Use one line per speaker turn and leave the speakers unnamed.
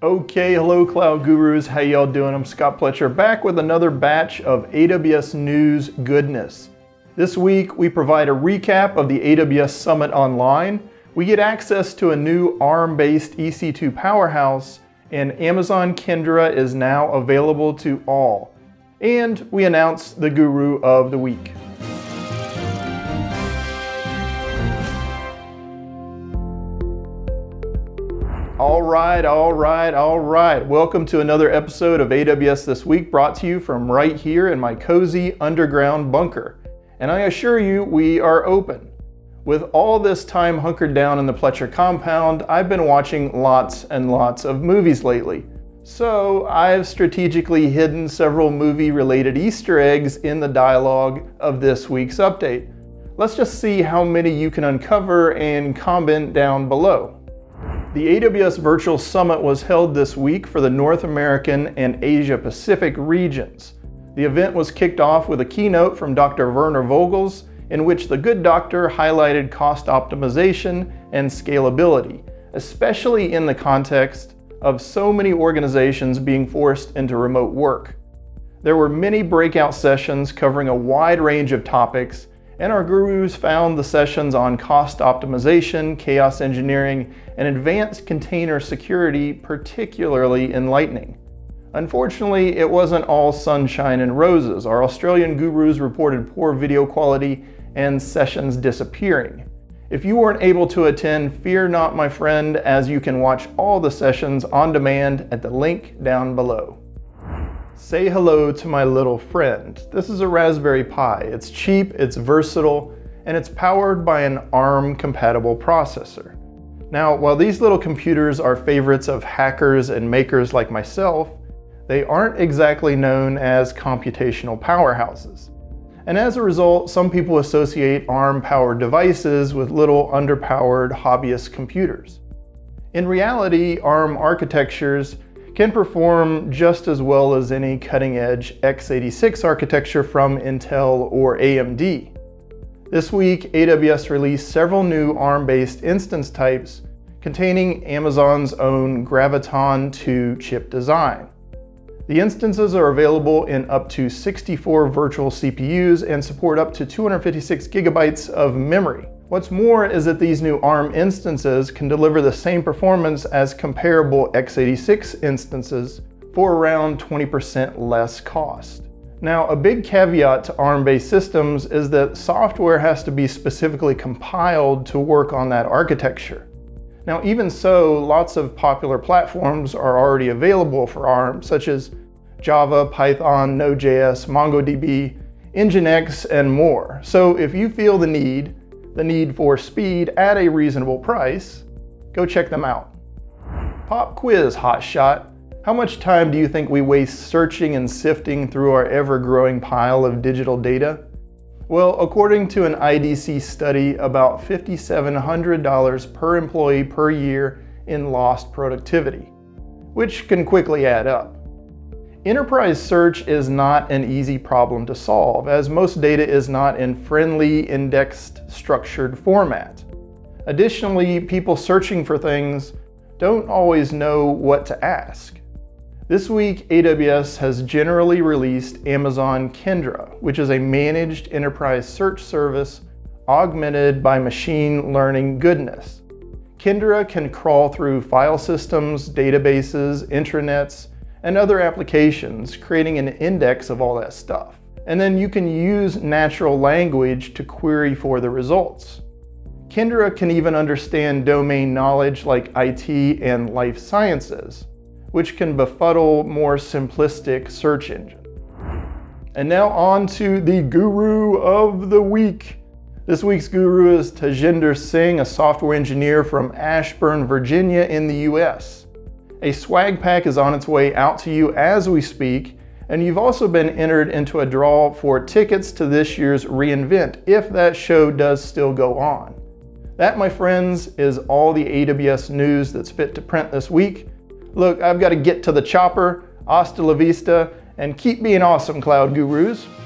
Okay, hello Cloud Gurus, how y'all doing? I'm Scott Pletcher back with another batch of AWS news goodness. This week we provide a recap of the AWS Summit Online, we get access to a new ARM-based EC2 powerhouse, and Amazon Kendra is now available to all. And we announce the Guru of the Week. All right. Welcome to another episode of AWS This Week, brought to you from right here in my cozy underground bunker. And I assure you, we are open. With all this time hunkered down in the Pletcher compound, I've been watching lots and lots of movies lately. So I've strategically hidden several movie-related Easter eggs in the dialogue of this week's update. Let's just see how many you can uncover and comment down below. The AWS Virtual Summit was held this week for the North American and Asia Pacific regions. The event was kicked off with a keynote from Dr. Werner Vogels, in which the good doctor highlighted cost optimization and scalability, especially in the context of so many organizations being forced into remote work. There were many breakout sessions covering a wide range of topics, and our gurus found the sessions on cost optimization, chaos engineering, and advanced container security particularly enlightening. Unfortunately, it wasn't all sunshine and roses. Our Australian gurus reported poor video quality and sessions disappearing. If you weren't able to attend, fear not, my friend, as you can watch all the sessions on demand at the link down below. Say hello to my little friend. This is a Raspberry Pi. It's cheap, it's versatile, and it's powered by an ARM-compatible processor. Now, while these little computers are favorites of hackers and makers like myself, they aren't exactly known as computational powerhouses. And as a result, some people associate ARM-powered devices with little underpowered hobbyist computers. In reality, ARM architectures can perform just as well as any cutting-edge x86 architecture from Intel or AMD. This week, AWS released several new ARM-based instance types containing Amazon's own Graviton 2 chip design. The instances are available in up to 64 virtual CPUs and support up to 256 gigabytes of memory. What's more is that these new ARM instances can deliver the same performance as comparable x86 instances for around 20% less cost. Now, a big caveat to ARM-based systems is that software has to be specifically compiled to work on that architecture. Now, even so, lots of popular platforms are already available for ARM, such as Java, Python, Node.js, MongoDB, Nginx, and more. So if you feel the need for speed at a reasonable price, go check them out. Pop quiz, hotshot. How much time do you think we waste searching and sifting through our ever-growing pile of digital data? Well, according to an IDC study, about $5,700 per employee per year in lost productivity, which can quickly add up. Enterprise search is not an easy problem to solve, as most data is not in friendly, indexed, structured format. Additionally, people searching for things don't always know what to ask. This week, AWS has generally released Amazon Kendra, which is a managed enterprise search service augmented by machine learning goodness. Kendra can crawl through file systems, databases, intranets, and other applications, creating an index of all that stuff. And then you can use natural language to query for the results. Kendra can even understand domain knowledge like IT and life sciences, which can befuddle more simplistic search engines. And now on to the Guru of the Week. This week's guru is Tajinder Singh, a software engineer from Ashburn, Virginia in the US. A swag pack is on its way out to you as we speak, and you've also been entered into a draw for tickets to this year's reInvent, if that show does still go on. That, my friends, is all the AWS news that's fit to print this week. Look, I've got to get to the chopper. Hasta la vista, and keep being awesome, Cloud Gurus.